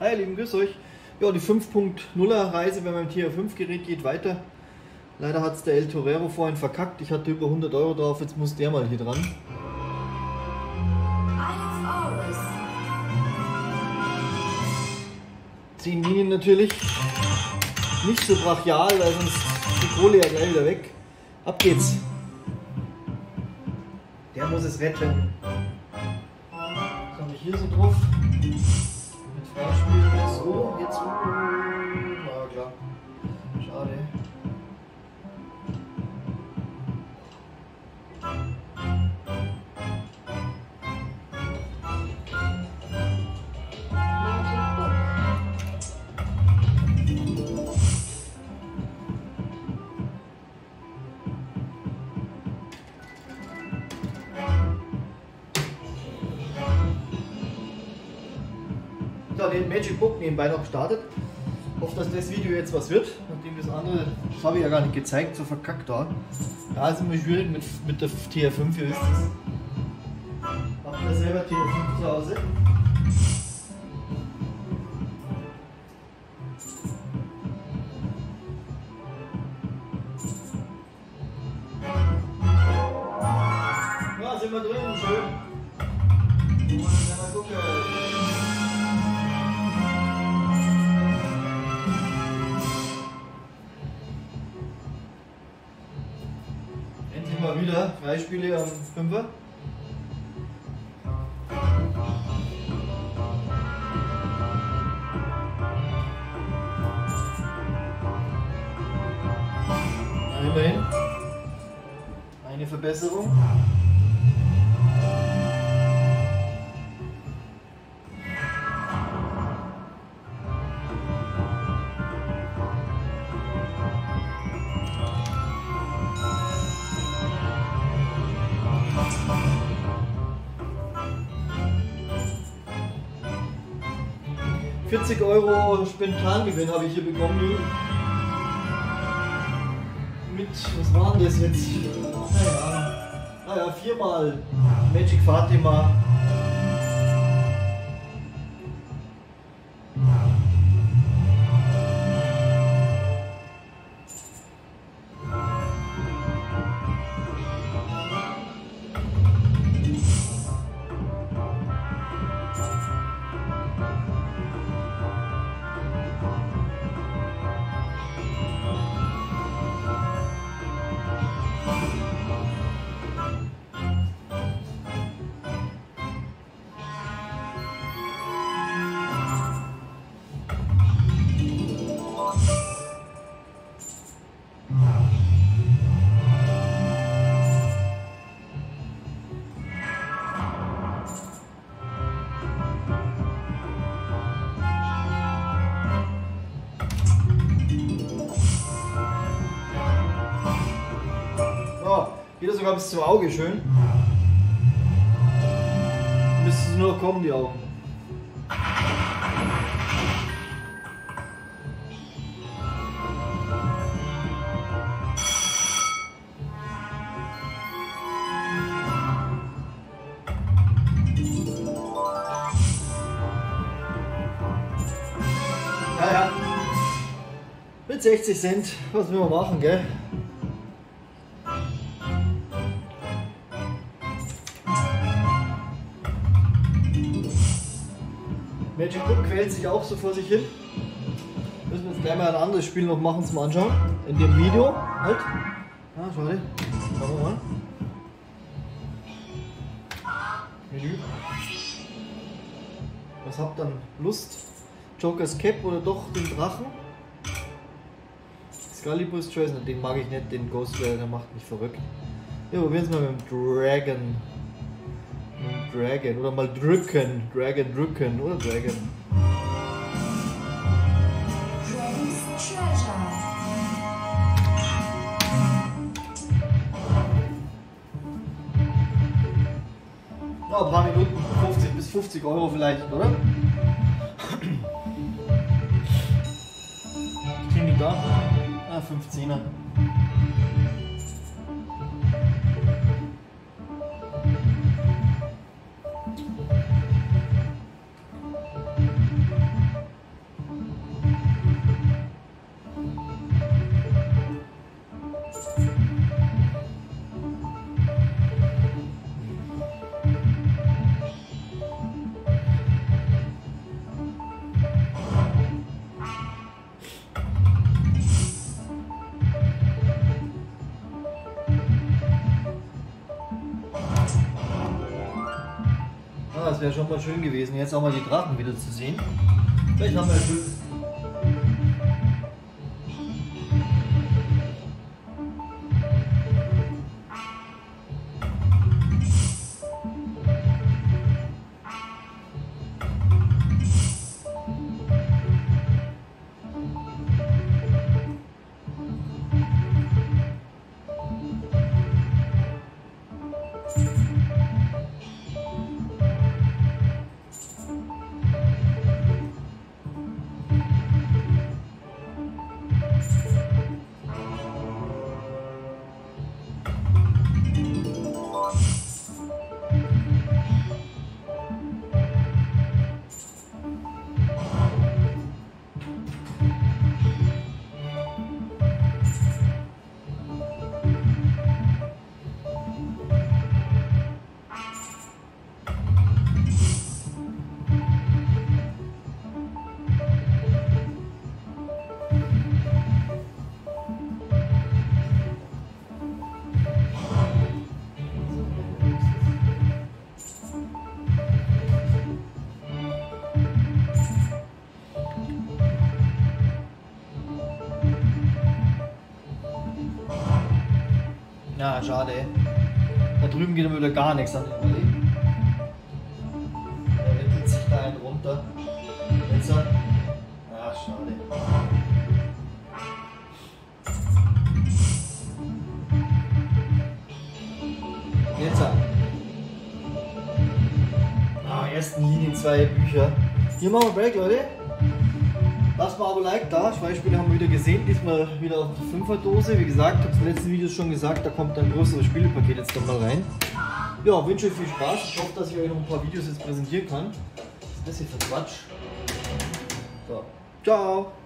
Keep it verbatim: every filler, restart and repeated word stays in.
Hi ihr Lieben, grüß euch. Ja, die fünf Punkt nuller Reise bei meinem T R fünf Gerät geht weiter. Leider hat es der El Torero vorhin verkackt. Ich hatte über hundert Euro drauf, jetzt muss der mal hier dran. zehn Linien natürlich. Nicht so brachial, weil sonst die Kohle ja gleich wieder weg. Ab geht's. Der muss es retten. Was habe ich hier so drauf? Mit Freispielen das so, jetzt so. Na klar. Schade. Den Magic Book nebenbei noch gestartet. Ich hoffe, dass das Video jetzt was wird, nachdem das andere, das habe ich ja gar nicht gezeigt, so verkackt da. Ja, ist immer schwierig mit, mit der T R fünf, ihr wisst es. Habt ihr selber T R fünf zu Hause? Ja, sind wir drin, schön. Mal gucken. Mal wieder Freispiele am Fünfer. Immerhin eine Verbesserung. vierzig Euro Spontangewinn habe ich hier bekommen. Mit, was war denn das jetzt? Naja, naja viermal Magic Fatima. Wieder sogar bis zum Auge schön. Müsste es nur noch kommen, die Augen. Naja, mit sechzig Cent, was will man machen, gell? Magic Book quält sich auch so vor sich hin. Müssen wir jetzt gleich mal ein anderes Spiel noch machen zum Anschauen. In dem Video. Halt. Ah, schade. Schauen wir mal. Menü. Was habt ihr dann Lust? Jokers Cap oder doch den Drachen? Excalibur's Choice, den mag ich nicht, den Ghost Rider, der macht mich verrückt. Ja, probieren wir es mal mit dem Dragon. Dragon oder mal drücken, Dragon drücken oder Dragon. Ja, ein paar Minuten, fünfzig bis fünfzig Euro vielleicht, oder? Was kriegen die da? Ah, fünfzehner. wäre schon mal schön gewesen, jetzt auch mal die Drachen wieder zu sehen. Vielleicht haben wir Glück. Ja, schade. Da drüben geht immer wieder gar nichts an den Olli. Der wickelt sich da einen runter. Jetzt. Ah, schade. Jetzt. Ah, ersten Linien, zwei Bücher. Hier machen wir Break, Leute. Lasst mal ein Like da, zwei Spiele haben wir wieder gesehen, diesmal wieder auf der Fünfer-Dose. Wie gesagt, ich habe es im letzten Video schon gesagt, da kommt ein größeres Spielepaket jetzt nochmal rein. Ja, wünsche euch viel Spaß, ich hoffe, dass ich euch noch ein paar Videos jetzt präsentieren kann. Was ist das hier für Quatsch? So, ciao!